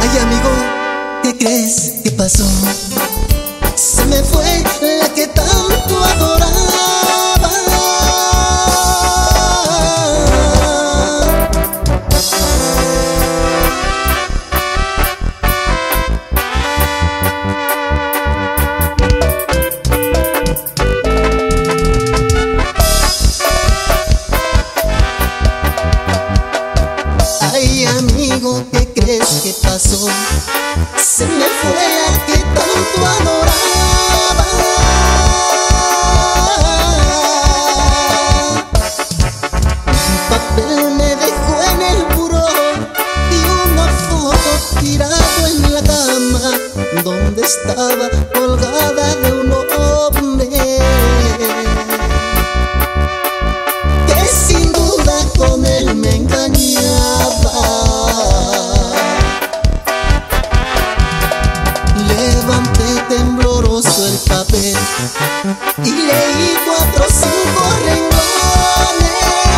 Ay, amigo, ¿qué crees que pasó? Se me fue la que tanto adoraba. Ay, amigo, ¿qué crees que pasó? Se me fue la que tanto adoraba. Un papel me dejó en el buró y una foto tirado en la cama donde estaba colgada de un hombre que sin duda con él me engañaba. Levanté tembloroso el papel y leí 4 o 5 renglones.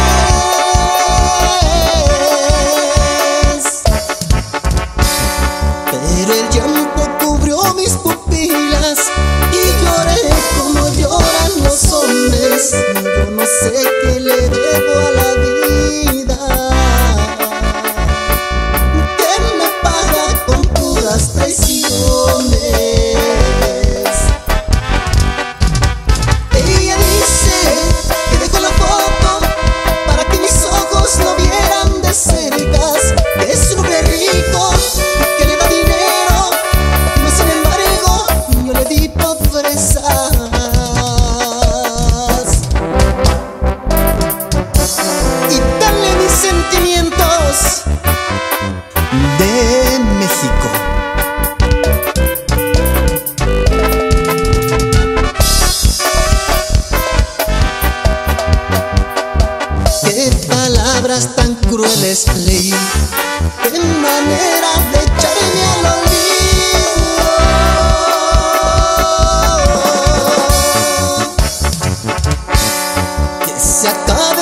Pero el llanto cubrió mis pupilas y lloré como lloran los hombres. Yo no sé qué le debo a la vida, que me paga con puras traiciones. Ella dice que dejó la foto para que mis ojos no vieran de cerca, que es un hombre rico, que le da dinero, pero sin embargo yo le di pobreza. Y dale mis sentimientos de México. Qué palabras tan crueles leí, qué manera de echarme al olvido. Que se acabe